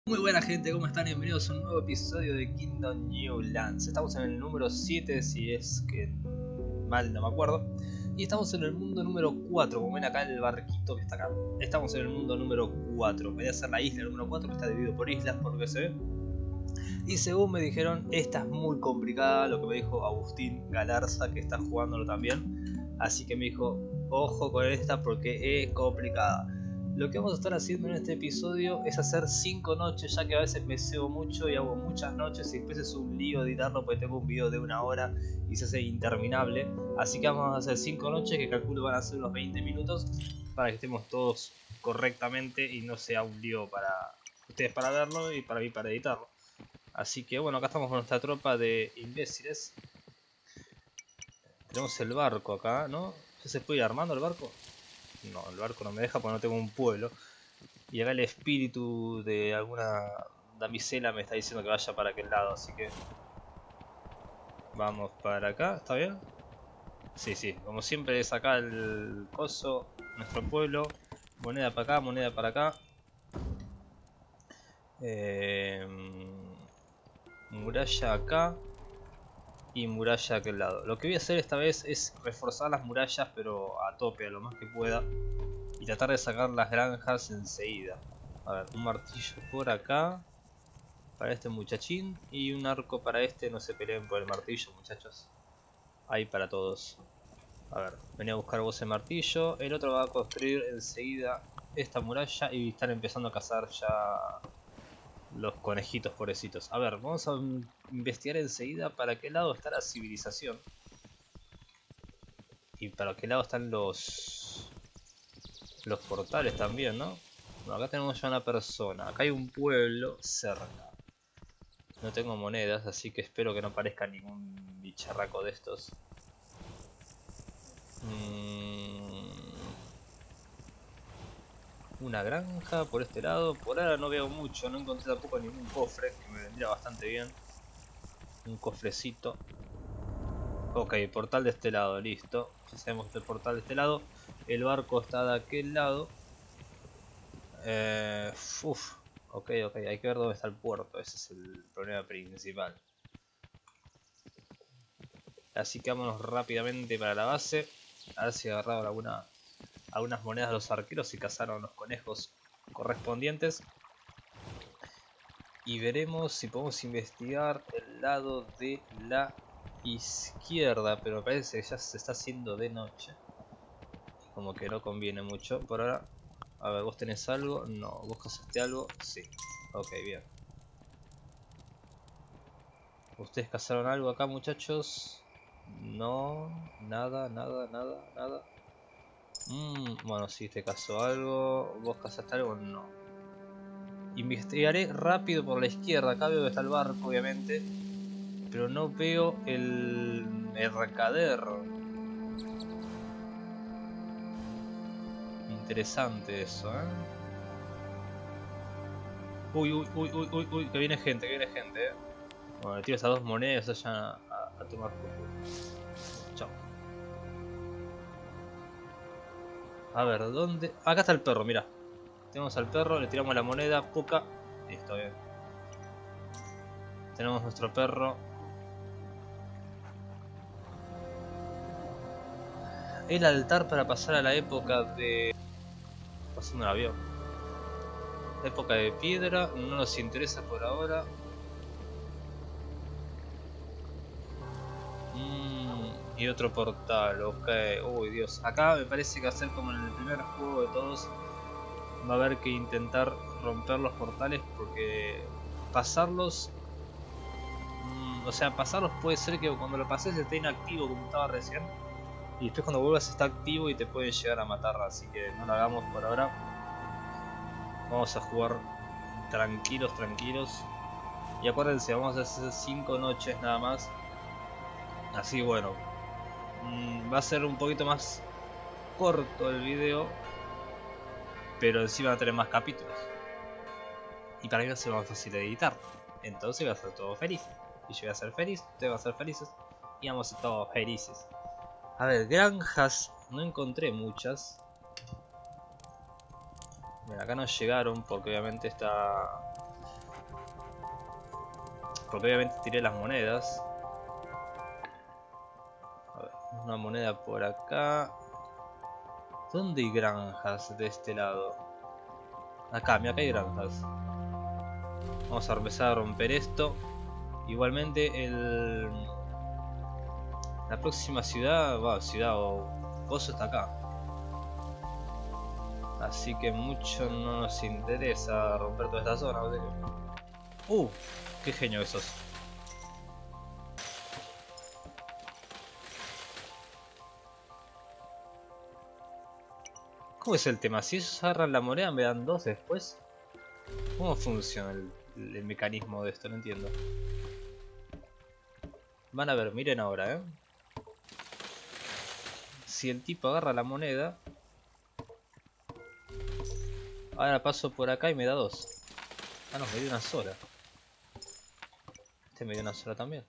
Muy buena gente, ¿cómo están? Bienvenidos a un nuevo episodio de Kingdom New Lands. Estamos en el número 7, si es que mal no me acuerdo. Y estamos en el mundo número 4, como ven acá en el barquito que está acá. Estamos en el mundo número 4. Voy a hacer la isla número 4, que está dividido por islas, por lo que se ve. Y según me dijeron, esta es muy complicada, lo que me dijo Agustín Galarza, que está jugándolo también. Así que me dijo, ojo con esta porque es complicada. Lo que vamos a estar haciendo en este episodio es hacer 5 noches, ya que a veces me cebo mucho y hago muchas noches y después es un lío editarlo porque tengo un video de 1 hora y se hace interminable. Así que vamos a hacer 5 noches que calculo van a ser unos 20 minutos para que estemos todos correctamente y no sea un lío para ustedes para verlo y para mí para editarlo. Así que bueno, acá estamos con nuestra tropa de imbéciles. Tenemos el barco acá, ¿no? ¿Ya se puede ir armando el barco? No, el barco no me deja porque no tengo un pueblo. Y acá el espíritu de alguna damisela me está diciendo que vaya para aquel lado, así que... Vamos para acá, ¿está bien? Sí, sí, como siempre es acá el coso, nuestro pueblo. Moneda para acá, moneda para acá. Muralla acá. Y muralla a aquel lado. Lo que voy a hacer esta vez es reforzar las murallas, pero a tope, a lo más que pueda. Y tratar de sacar las granjas enseguida. A ver, un martillo por acá. Para este muchachín. Y un arco para este. No se peleen por el martillo, muchachos. Hay para todos. A ver, venía a buscar vos el martillo. El otro va a construir enseguida esta muralla. Y están empezando a cazar ya los conejitos pobrecitos. A ver, vamos a investigar enseguida para qué lado está la civilización. Y para qué lado están los portales también, ¿no? Bueno, acá tenemos ya una persona. Acá hay un pueblo cerca. No tengo monedas, así que espero que no parezca ningún bicharraco de estos. Una granja por este lado. Por ahora no veo mucho. No encontré tampoco ningún cofre, que me vendría bastante bien. Un cofrecito. Ok, portal de este lado, listo. Ya sabemos que el portal de este lado. El barco está de aquel lado. Ok, hay que ver dónde está el puerto. Ese es el problema principal. Así que vámonos rápidamente para la base. A ver si agarraron algunas monedas de los arqueros y cazaron los conejos correspondientes. Y veremos si podemos investigar el lado de la izquierda. Pero me parece que ya se está haciendo de noche. Como que no conviene mucho por ahora. A ver, ¿vos tenés algo? No. ¿Vos cazaste algo? Sí. Ok, bien. ¿Ustedes cazaron algo acá, muchachos? No. Nada. Bueno, si te cazó algo. ¿Vos cazaste algo? No. Investigaré rápido por la izquierda. Acá veo que está el barco, obviamente. Pero no veo el mercader. Interesante eso, ¿eh? Uy, que viene gente, eh. Bueno, le tiro esas 2 monedas y vayan a tomar por culo. Chao. A ver, ¿dónde? Acá está el perro, mira. Tenemos al perro, le tiramos la moneda, puca. Listo, bien. Tenemos nuestro perro. El altar para pasar a la época de... Pasando el avión. Época de piedra, no nos interesa por ahora. Y otro portal, ok. Uy, Dios. Acá me parece que va a ser como en el primer juego de todos. Va a haber que intentar romper los portales porque pasarlos... o sea, pasarlos puede ser que cuando lo pases esté inactivo como estaba recién. Y después cuando vuelvas está activo y te pueden llegar a matar. Así que no lo hagamos por ahora. Vamos a jugar tranquilos. Y acuérdense, vamos a hacer 5 noches nada más. Así bueno. Va a ser un poquito más corto el video. Pero encima va a tener más capítulos. Y para mí va a ser más fácil de editar. Entonces va a ser todo feliz. Y yo voy a ser feliz, ustedes van a ser felices. Y vamos a ser todos felices. A ver, granjas no encontré muchas. Mira, acá no llegaron porque obviamente está Porque obviamente tiré las monedas. A ver, una moneda por acá. ¿Dónde hay granjas de este lado? Acá, mira, acá hay granjas. Vamos a empezar a romper esto. Igualmente la próxima ciudad, ciudad o pozo está acá. Así que mucho no nos interesa romper toda esta zona. Qué genio que sos. ¿Cómo es el tema? Si ellos agarran la moneda me dan 2 después. ¿Cómo funciona el mecanismo de esto? No entiendo. Van a ver, miren ahora, Si el tipo agarra la moneda, ahora paso por acá y me da 2. Ah, no, me dio una sola. Este me dio una sola también.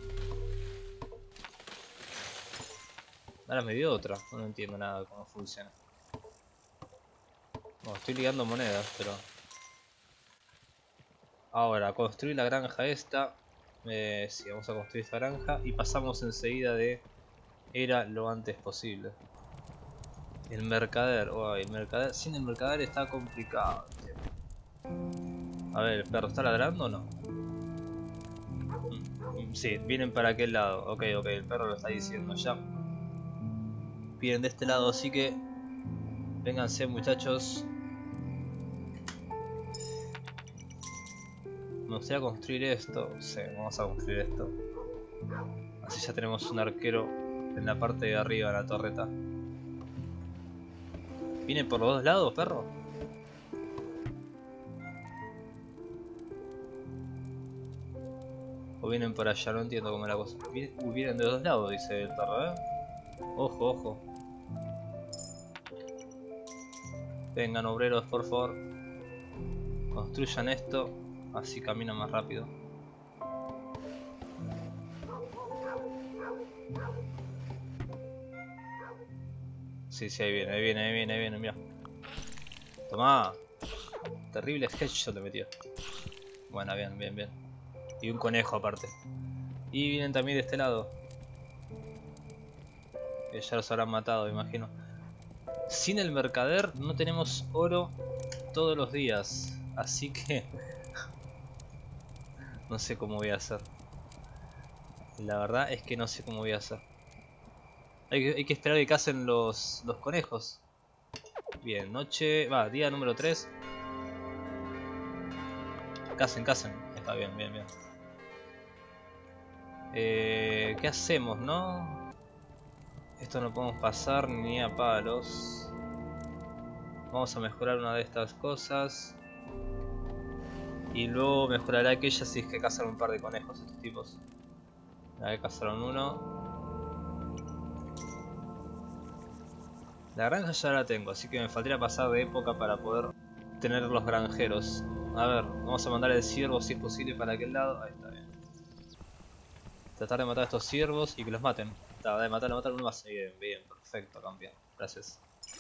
Ahora me dio otra. No entiendo nada de cómo funciona. Bueno, estoy ligando monedas, pero... Ahora, construir la granja esta. Sí, vamos a construir esta granja. Y pasamos enseguida de... Era lo antes posible. El mercader. El mercader... Sin el mercader está complicado. A ver, ¿el perro está ladrando o no? Sí, vienen para aquel lado. Ok, el perro lo está diciendo ya. Vienen de este lado, así que... Vénganse, muchachos. Me gustaría construir esto. Sí, vamos a construir esto. Así ya tenemos un arquero en la parte de arriba de la torreta. ¿Viene por los dos lados, perro? ¿O vienen por allá? No entiendo cómo es la cosa. Vienen de los dos lados, dice el perro, Ojo, ojo. Vengan, obreros, por favor. Construyan esto. Así caminan más rápido. Sí, ahí viene, mira. Tomá. Terrible headshot le metió. Bueno, bien. Y un conejo aparte. Y vienen también de este lado. Ya los habrán matado, imagino. Sin el mercader no tenemos oro todos los días. Así que... no sé cómo voy a hacer. La verdad es que no sé cómo voy a hacer. Hay que esperar que casen los conejos. Bien, noche... día número 3. Casen. Está bien. ¿Qué hacemos, no? Esto no podemos pasar ni a palos. Vamos a mejorar una de estas cosas. Y luego mejorará aquella si es que cazan un par de conejos estos tipos. A ver, cazaron uno. La granja ya la tengo, así que me faltaría pasar de época para poder tener los granjeros. A ver, vamos a mandar el ciervo si es posible para aquel lado. Ahí está bien. Tratar de matar a estos ciervos y que los maten. De matar uno más. Bien, perfecto, campeón. Gracias.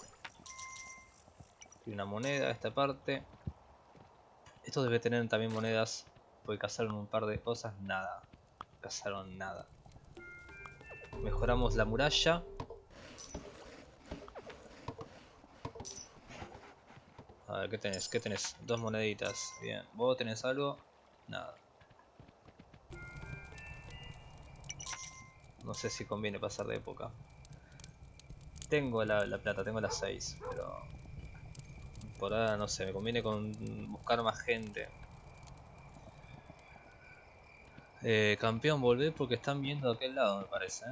Y una moneda, esta parte. Esto debe tener también monedas. Porque cazaron un par de cosas. Nada. Cazaron nada. Mejoramos la muralla. A ver, ¿qué tenés? ¿Qué tenés? 2 moneditas. Bien. ¿Vos tenés algo? Nada. No sé si conviene pasar de época. Tengo la plata, tengo las 6, pero... por ahora no sé, me conviene buscar más gente. Campeón, volver porque están viendo de aquel lado, me parece,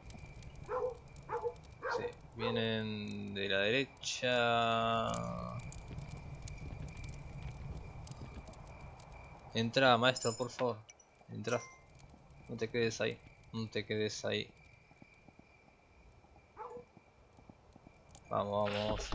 Sí, vienen de la derecha. Entra, maestro, por favor. Entra. No te quedes ahí. Vamos.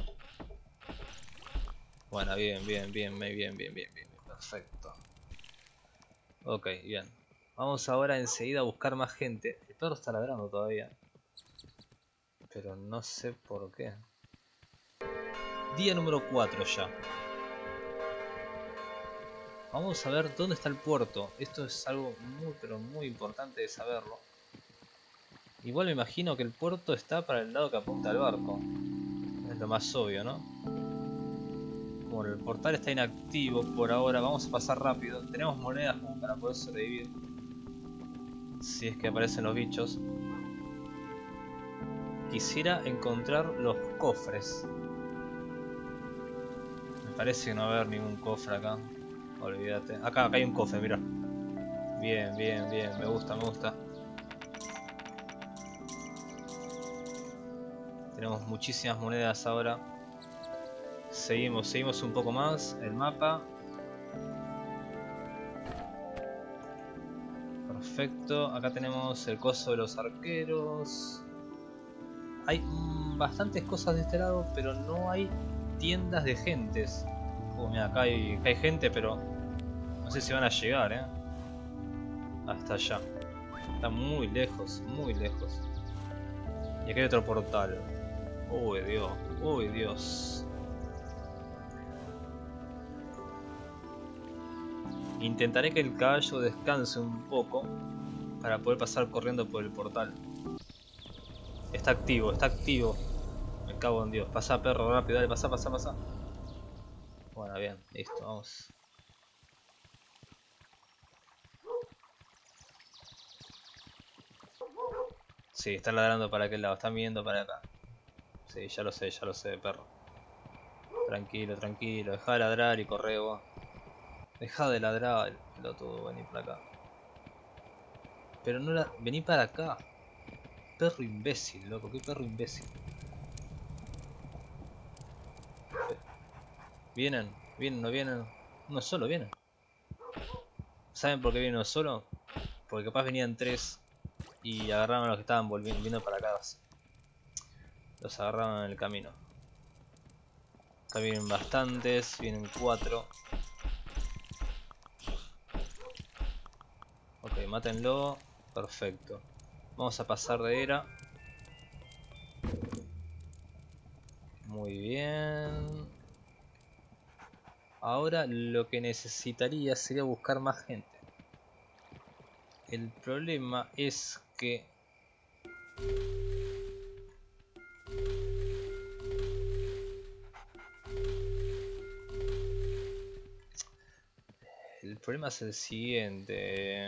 Bueno, bien. Perfecto. Ok, bien. Vamos ahora enseguida a buscar más gente. El perro está ladrando todavía. Pero no sé por qué. Día número 4 ya. Vamos a ver dónde está el puerto. Esto es algo muy pero muy importante de saberlo. Igual me imagino que el puerto está para el lado que apunta al barco. Es lo más obvio, ¿no? Bueno, el portal está inactivo por ahora. Vamos a pasar rápido. Tenemos monedas como para poder sobrevivir. Si es que aparecen los bichos. Quisiera encontrar los cofres. Me parece que no va a haber ningún cofre acá. Olvídate. Acá hay un cofre, mira. Bien, bien, bien. Me gusta, me gusta. Tenemos muchísimas monedas ahora. Seguimos un poco más. El mapa. Perfecto. Acá tenemos el coso de los arqueros. Hay bastantes cosas de este lado, pero no hay tiendas de gentes. Mira, acá hay gente, pero no sé si van a llegar, hasta allá. Está muy lejos, muy lejos. Y aquí hay otro portal. Uy, Dios, uy, Dios. Intentaré que el caballo descanse un poco para poder pasar corriendo por el portal. Está activo, está activo. Me cago en Dios. Pasa, perro, rápido, dale, pasa, pasa, pasa. Bueno, bien, listo, vamos. Sí, están ladrando para aquel lado, están viendo para acá. Sí, ya lo sé, perro. Tranquilo, tranquilo, deja de ladrar y corre vos. Deja de ladrar, pelotudo, vení para acá. Pero no la... Vení para acá. Perro imbécil, loco, qué perro imbécil. Vienen, vienen, no vienen. Uno solo vienen. ¿Saben por qué viene uno solo? Porque capaz venían tres y agarraron a los que estaban volviendo para acá. Los agarraron en el camino. Acá vienen bastantes, vienen 4. Ok, mátenlo. Perfecto. Vamos a pasar de era. Muy bien. Ahora lo que necesitaría sería buscar más gente. El problema es que... El problema es el siguiente.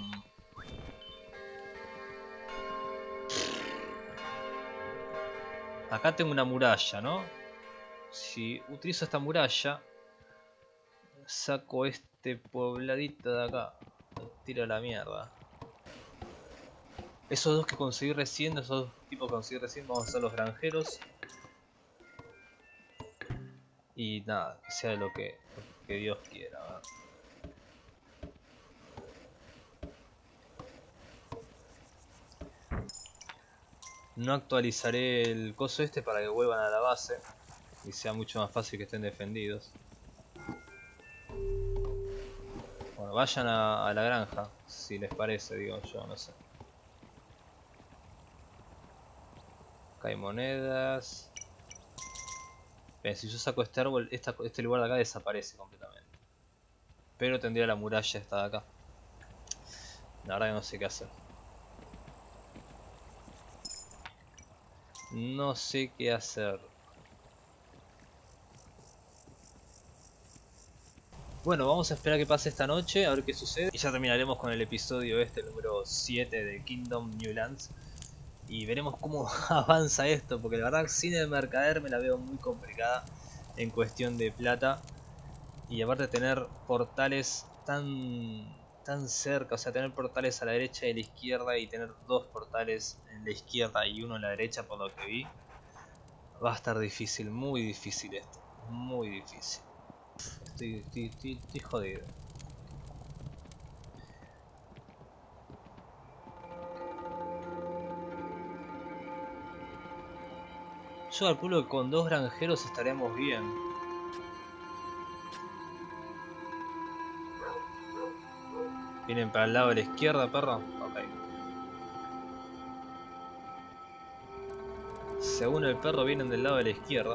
Acá tengo una muralla, ¿no? Si utilizo esta muralla, saco este pobladito de acá. Lo tiro a la mierda. Esos dos que conseguí recién, esos dos tipos que conseguí recién, vamos a ser los granjeros. Y nada, que sea lo que Dios quiera. ¿Verdad? No actualizaré el coso este para que vuelvan a la base y sea mucho más fácil que estén defendidos. Bueno, vayan a la granja, si les parece, digo yo, no sé. Acá hay monedas. Bien, si yo saco este árbol, este lugar de acá desaparece completamente. Pero tendría la muralla esta de acá. La verdad que no sé qué hacer. No sé qué hacer. Bueno, vamos a esperar que pase esta noche, a ver qué sucede. Y ya terminaremos con el episodio este, número 7 de Kingdom New Lands. Y veremos cómo avanza esto, porque la verdad sin el mercader me la veo muy complicada en cuestión de plata. Y aparte de tener portales tan cerca, o sea, tener portales a la derecha y a la izquierda y tener dos portales en la izquierda y uno en la derecha por lo que vi, va a estar difícil, muy difícil esto, muy difícil. Estoy jodido. Yo calculo que con dos granjeros estaremos bien. ¿Vienen para el lado de la izquierda, perro? Ok. Según el perro vienen del lado de la izquierda.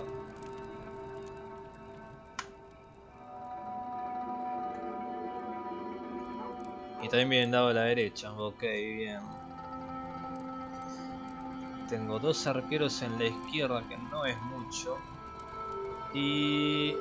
Y también viene dado a la derecha. Ok, bien. Tengo 2 arqueros en la izquierda, que no es mucho. Y...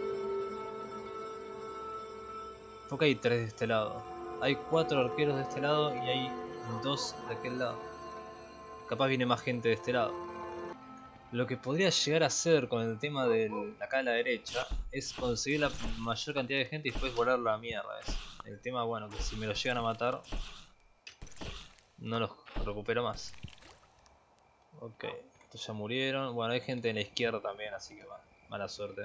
porque hay 3 de este lado. Hay 4 arqueros de este lado y hay 2 de aquel lado. Capaz viene más gente de este lado. Lo que podría llegar a hacer con el tema de acá a la derecha es conseguir la mayor cantidad de gente y después volar la mierda. El tema, bueno, que si me lo llegan a matar, no los recupero más. Ok, estos ya murieron. Bueno, hay gente en la izquierda también, así que mala suerte.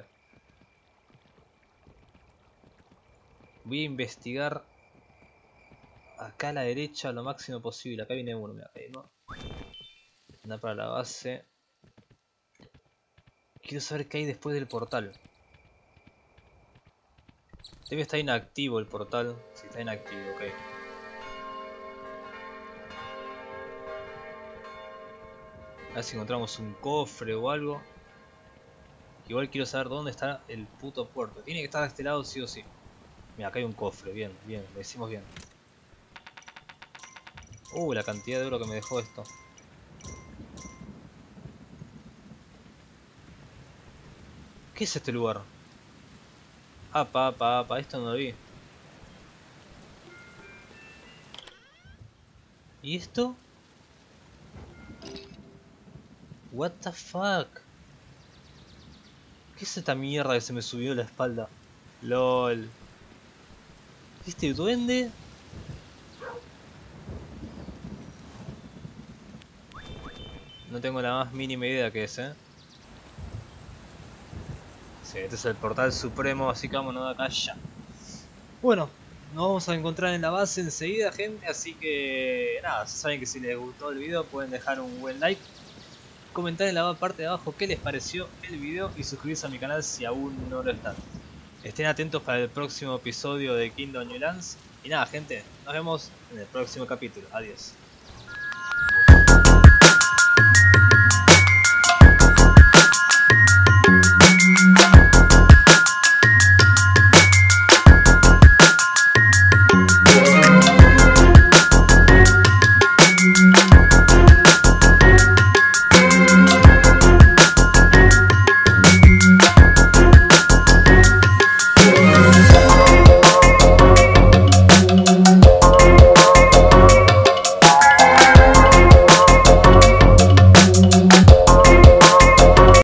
Voy a investigar acá a la derecha lo máximo posible. Acá viene uno, mira, acá hay uno. Anda para la base. Quiero saber qué hay después del portal. Debe estar inactivo el portal. Si está inactivo, ok. A ver si encontramos un cofre o algo. Igual quiero saber dónde está el puto puerto. Tiene que estar de este lado sí o sí. Mira, acá hay un cofre. Bien, bien, lo decimos bien. La cantidad de oro que me dejó esto. ¿Qué es este lugar? Apa, esto no lo vi. ¿Y esto? What the fuck? ¿Qué es esta mierda que se me subió a la espalda? LOL. ¿Este duende? No tengo la más mínima idea qué es, Sí, este es el portal supremo, así que vámonos de acá ya. Bueno, nos vamos a encontrar en la base enseguida, gente, así que nada, saben que si les gustó el video pueden dejar un buen like, comentar en la parte de abajo qué les pareció el video y suscribirse a mi canal si aún no lo están. Estén atentos para el próximo episodio de Kingdom New Lands y nada, gente, nos vemos en el próximo capítulo. Adiós.